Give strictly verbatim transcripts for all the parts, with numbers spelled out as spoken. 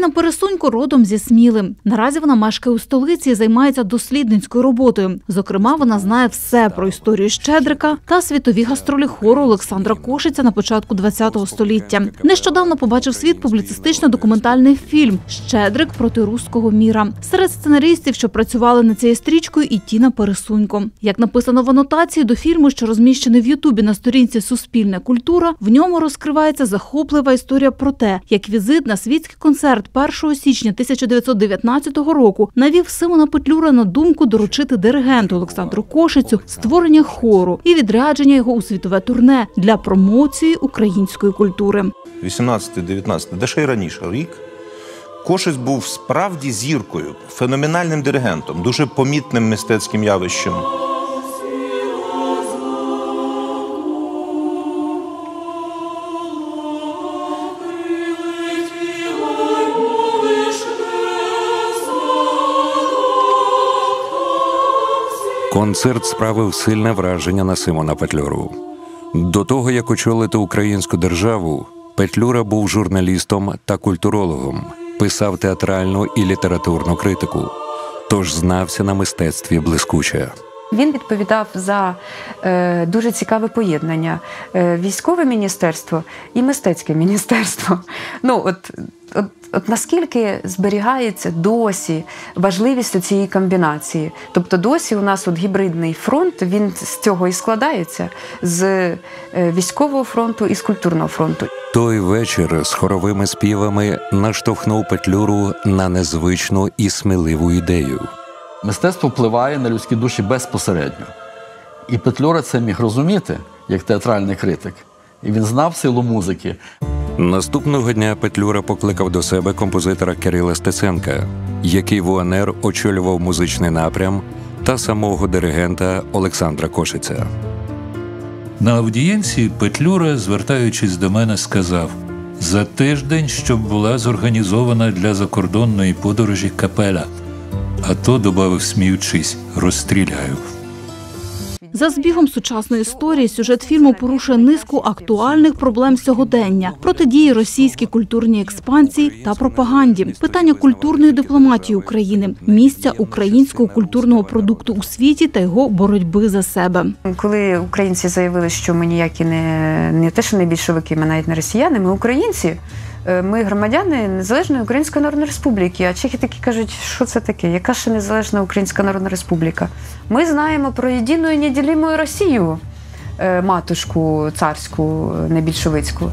Тіна Пересунько родом зі Сміли. Наразі вона мешкає у столиці і займається дослідницькою роботою. Зокрема, вона знає все про історію Щедрика та світові гастролі хору Олександра Кошиця на початку ХХ століття. Нещодавно побачив світ публіцистично-документальний фільм «Щедрик проти руського міра». Серед сценаристів, що працювали над цією стрічкою, і Тіна Пересунько. Як написано в анотації до фільму, що розміщений в Ютубі на сторінці «Суспільна культура», в ньому розкривається захоплива історія про те, як візит на світський концерт першого січня тисяча дев'ятсот дев'ятнадцятого року навів Симона Петлюри на думку доручити диригенту Олександру Кошицю створення хору і відрядження його у світове турне для промоції української культури. вісімнадцятий дев'ятнадцятий, де ще й раніше рік, Кошиць був справді зіркою, феноменальним диригентом, дуже помітним мистецьким явищем. Концерт справив сильне враження на Симона Петлюру. До того, як очолити українську державу, Петлюра був журналістом та культурологом, писав театральну і літературну критику, тож знався на мистецтві блискуче. Він відповідав за е, дуже цікаве поєднання е, військове міністерство і мистецьке міністерство. Ну, от, от, от наскільки зберігається досі важливість цієї комбінації. Тобто досі у нас от гібридний фронт, він з цього і складається, з е, військового фронту і з культурного фронту. Той вечір з хоровими співами наштовхнув Петлюру на незвичну і сміливу ідею. Мистецтво впливає на людські душі безпосередньо. І Петлюра це міг розуміти, як театральний критик. І він знав силу музики. Наступного дня Петлюра покликав до себе композитора Кирила Стеценка, який в УНР очолював музичний напрям, та самого диригента Олександра Кошиця. На аудієнції Петлюра, звертаючись до мене, сказав: «За тиждень, щоб була зорганізована для закордонної подорожі капеля. А то, добавив, сміючись, розстріляю». За збігом сучасної історії сюжет фільму порушує низку актуальних проблем сьогодення – протидії російській культурній експансії та пропаганді, питання культурної дипломатії України, місця українського культурного продукту у світі та його боротьби за себе. Коли українці заявили, що ми ніякі не, не те, що не більшовики, ми навіть не росіяни, ми українці, ми громадяни Незалежної Української Народної Республіки. А чехи такі кажуть, що це таке? Яка ще Незалежна Українська Народна Республіка? Ми знаємо про єдину і неділиму Росію, матушку царську, не більшовицьку.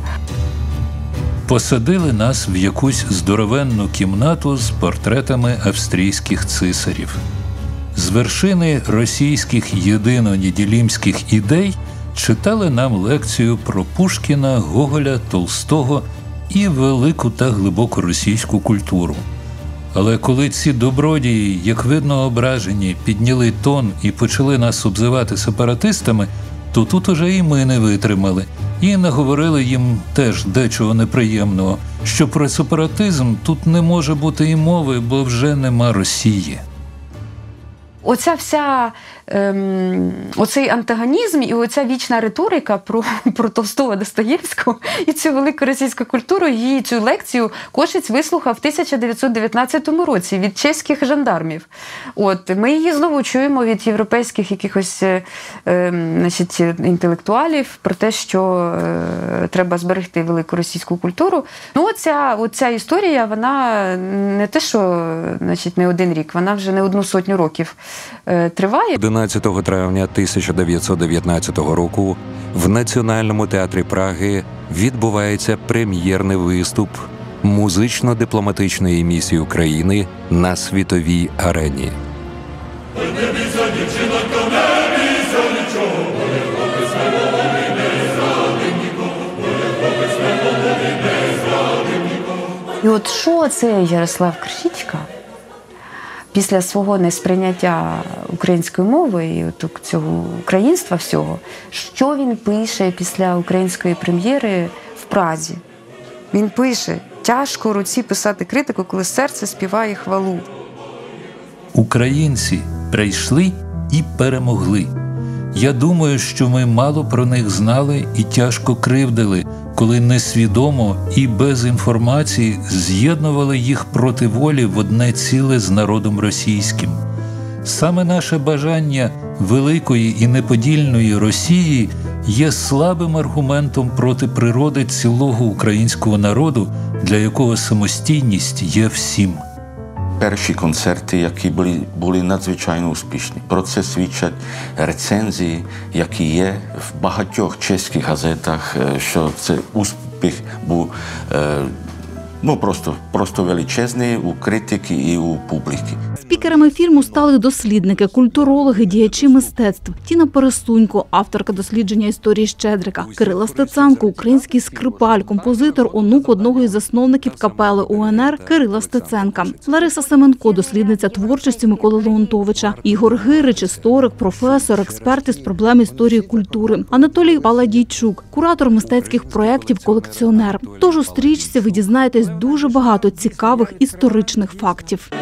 Посадили нас в якусь здоровенну кімнату з портретами австрійських цисарів. З вершини російських єдино-неділімських ідей читали нам лекцію про Пушкіна, Гоголя, Толстого і велику та глибоку російську культуру. Але коли ці добродії, як видно ображені, підняли тон і почали нас обзивати сепаратистами, то тут уже і ми не витримали. І наговорили їм теж дечого неприємного, що про сепаратизм тут не може бути і мови, бо вже нема Росії. Оця вся, ем, оцей антагонізм і оця вічна риторика про, про Толстого, Достоєвського і цю велику російську культуру, її цю лекцію Кошиць вислухав в тисяча дев'ятсот дев'ятнадцятому році від чеських жандармів. От, ми її знову чуємо від європейських якихось е, е, значить, інтелектуалів про те, що е, треба зберегти велику російську культуру. Ну, оця, оця історія, вона не те, що значить, не один рік, вона вже не одну сотню років триває. одинадцятого травня тисяча дев'ятсот дев'ятнадцятого року в Національному театрі Праги відбувається прем'єрний виступ музично-дипломатичної місії України на світовій арені. І от що це Ярослав Кришічка після свого несприйняття української мови і от цього українства всього, що він пише після української прем'єри в Празі? Він пише: «Тяжко руці писати критику, коли серце співає хвалу». Українці прийшли і перемогли. Я думаю, що ми мало про них знали і тяжко кривдили, коли несвідомо і без інформації з'єднували їх проти волі в одне ціле з народом російським. Саме наше бажання великої і неподільної Росії є слабим аргументом проти природи цілого українського народу, для якого самостійність є всім. Перші концерти, які були, були надзвичайно успішні. Про це свідчать рецензії, які є в багатьох чеських газетах, що це успіх був ну, просто, просто величезний у критики і у публіки. Спікерами фільму стали дослідники, культурологи, діячі мистецтв. Тіна Пересунько, авторка дослідження історії Щедрика. Кирило Стеценко, український скрипаль, композитор, онук одного із засновників капели УНР Кирила Стеценка. Лариса Семенко, дослідниця творчості Миколи Леонтовича. Ігор Гирич, історик, професор, експерт із проблем історії культури. Анатолій Паладійчук, куратор мистецьких проєктів, колекціонер. Тож у стрічці ви дізнаєтесь дуже багато цікавих історичних фактів.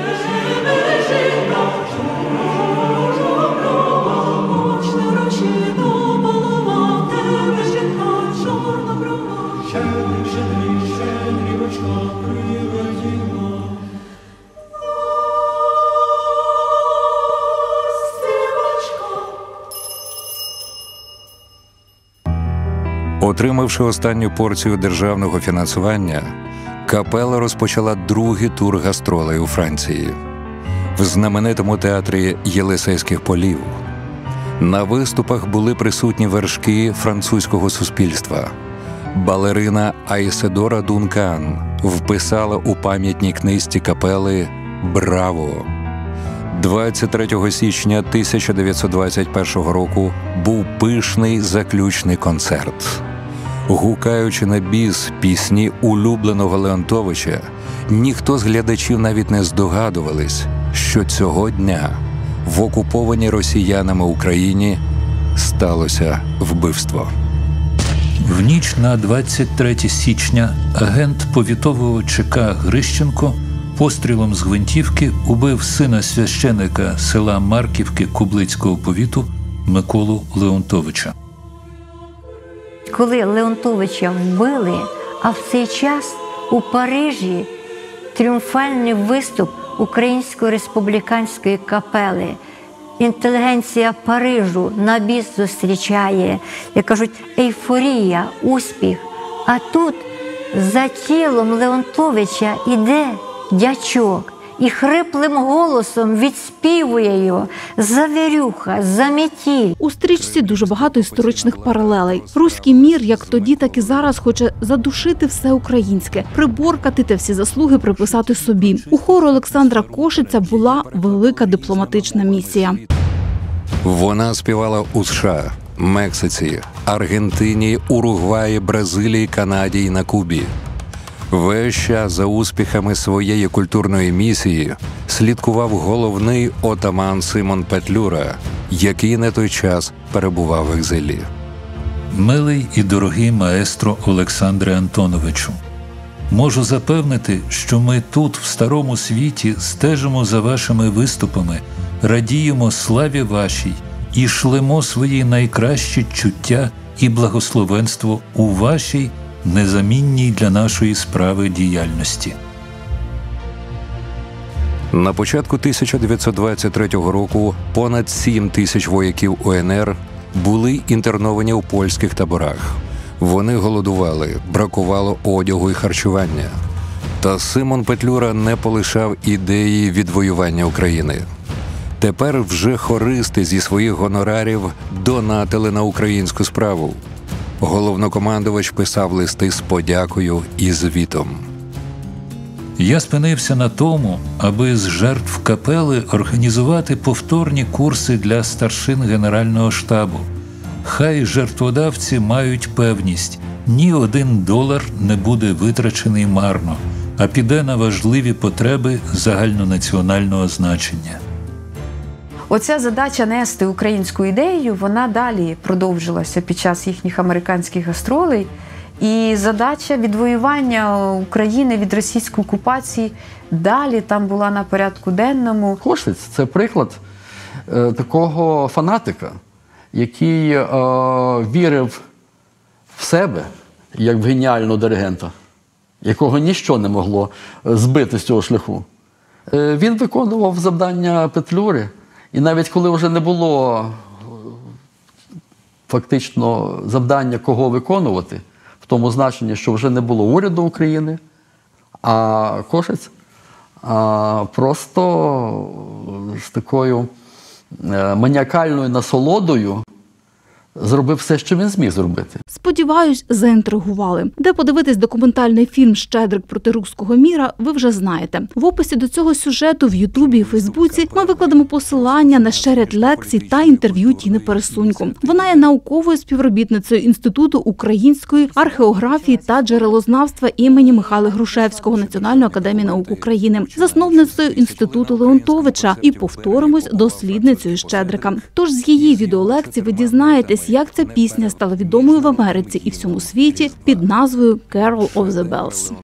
Отримавши останню порцію державного фінансування, капела розпочала другий тур гастролей у Франції. В знаменитому театрі Єлисейських полів. На виступах були присутні вершки французького суспільства. Балерина Айседора Дункан вписала у пам'ятній книжці капели «Браво!». двадцять третього січня тисяча дев'ятсот двадцять першого року був пишний заключний концерт. Гукаючи на біс пісні улюбленого Леонтовича, ніхто з глядачів навіть не здогадувались, що цього дня в окупованій росіянами Україні сталося вбивство. В ніч на двадцять третє січня агент повітового ЧК Грищенко пострілом з гвинтівки убив сина священика села Марківки Кублицького повіту Миколу Леонтовича. Коли Леонтовича вбили, а в цей час у Парижі тріумфальний виступ Української республіканської капели. Інтелігенція Парижу на біс зустрічає, як кажуть, ейфорія, успіх. А тут за тілом Леонтовича іде дячок і хриплим голосом відспівує його «Завірюха», «Заметіль». У стрічці дуже багато історичних паралелей. Руський мір, як тоді, так і зараз, хоче задушити все українське, приборкати та всі заслуги приписати собі. У хору Олександра Кошиця була велика дипломатична місія. Вона співала у США, Мексиці, Аргентині, Уругваї, Бразилії, Канаді і на Кубі. Весь час за успіхами своєї культурної місії слідкував головний отаман Симон Петлюра, який на той час перебував в екзилі. Милий і дорогий маестро Олександре Антоновичу, можу запевнити, що ми тут, в Старому Світі, стежимо за вашими виступами, радіємо славі вашій і шлемо свої найкращі чуття і благословенство у вашій незамінній для нашої справи діяльності. На початку тисяча дев'ятсот двадцять третього року понад сім тисяч вояків УНР були інтерновані у польських таборах. Вони голодували, бракувало одягу і харчування. Та Симон Петлюра не полишав ідеї відвоювання України. Тепер вже хористи зі своїх гонорарів донатили на українську справу. Головнокомандувач писав листи з подякою і звітом. Я спинився на тому, аби з жертв капели організувати повторні курси для старшин Генерального штабу. Хай жертводавці мають певність, ні один долар не буде витрачений марно, а піде на важливі потреби загальнонаціонального значення. Оця задача нести українську ідею, вона далі продовжилася під час їхніх американських гастролей. І задача відвоювання України від російської окупації далі там була на порядку денному. Кошиць – це приклад е, такого фанатика, який е, вірив в себе, як в геніального диригента, якого ніщо не могло збити з цього шляху. Е, він виконував завдання Петлюри, і навіть коли вже не було фактично завдання, кого виконувати, в тому значенні, що вже не було уряду України, а Кошець а, просто з такою маніакальною насолодою зробив все, що він зміг зробити. Сподіваюсь, заінтригували. Де подивитись документальний фільм «Щедрик проти руського міра» ви вже знаєте. В описі до цього сюжету в Ютубі і Фейсбуці ми викладемо посилання на ще ряд лекцій та інтерв'ю Тіни Пересунько. Вона є науковою співробітницею Інституту української археографії та джерелознавства імені Михайла Грушевського Національної академії наук України, засновницею Інституту Леонтовича і, повторимось, дослідницею Щедрика. Тож з її відеолекцій ви дізнаєтесь, як ця пісня стала відомою в Америці і всьому світі під назвою «Carol of the Bells».